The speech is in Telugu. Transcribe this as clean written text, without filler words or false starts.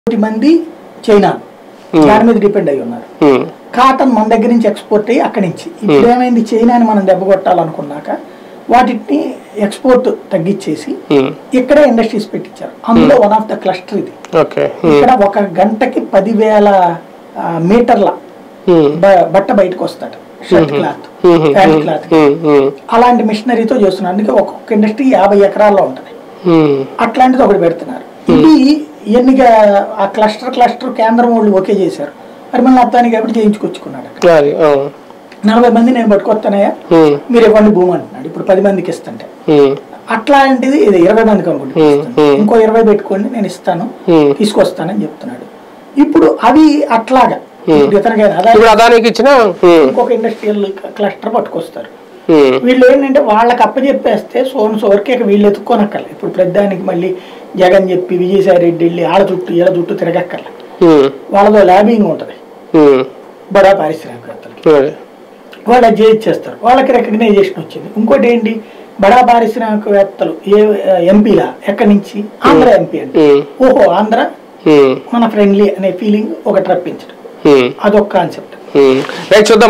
మంది చైనా దాని మీద డిపెండ్ అయ్యి ఉన్నారు. కాటన్ మన దగ్గర నుంచి ఎక్స్పోర్ట్ అయ్యి అక్కడి నుంచి ఇప్పుడు ఏమైంది, చైనాని మనం దెబ్బ కొట్టాలనుకున్నాక వాటిని ఎక్స్పోర్ట్ తగ్గించేసి ఇక్కడే ఇండస్ట్రీస్ పెట్టించారు. అందులో వన్ ఆఫ్ ద క్లస్టర్ ఇది. ఇక్కడ ఒక గంటకి 10,000 మీటర్ల బట్ట బయటకు వస్తాడు, షర్ట్ క్లాత్, ప్యాంట్ క్లాత్. అలాంటి మిషనరీతో చేస్తున్నారు. అందుకే ఒక్కొక్క ఇండస్ట్రీ 50 ఎకరాల్లో ఉంటుంది. అట్లాంటిది ఒకటి పెడుతున్నారు. ఇది ఎన్నిక ఆ క్లస్టర్ కేంద్రం వాళ్ళు ఓకే చేశారు. మరి మళ్ళీ అత్తానికి ఎప్పుడు చేయించుకొచ్చుకున్నాడు. 40 మంది నేను పట్టుకొస్తానయ్యా మీరు ఇవ్వండి భూమి అంటున్నాడు. ఇప్పుడు 10 మందికి ఇస్తుంటే అట్లాంటిది ఇది 20 మందికి అనుకుంటే ఇంకో 20 పెట్టుకోండి నేను ఇస్తాను తీసుకొస్తానని చెప్తున్నాడు. ఇప్పుడు అవి అట్లాగా ఇంకొక ఇండస్ట్రియల్ క్లస్టర్ పట్టుకొస్తారు. వీళ్ళు ఏంటంటే వాళ్ళకి అప్పచెప్పేస్తే సోర్కే వీళ్ళు ఎత్తుక్కోనక్కర్లే. ఇప్పుడు ప్రధానికి మళ్ళీ జగన్ చెప్పి విజయసాయి రెడ్డి వెళ్ళి ఆళ్ళ చుట్టూ ఈళ్ళ చుట్టూ తిరగక్కర్లే. వాళ్ళతో ల్యాబింగ్ ఉంటుంది బడా పారిశ్రామికవేత్తలకి. వాళ్ళు అది చేయించేస్తారు. వాళ్ళకి రికగ్నైజేషన్ వచ్చింది. ఇంకోటి ఏంటి, బడా పారిశ్రామికవేత్తలు ఎంపీలా ఎక్కడి నుంచి ఆంధ్ర ఎంపీ అంటే ఓహో ఆంధ్ర మన ఫ్రెండ్లీ అనే ఫీలింగ్ ఒకటి రప్పించడం, అదొక కాన్సెప్ట్.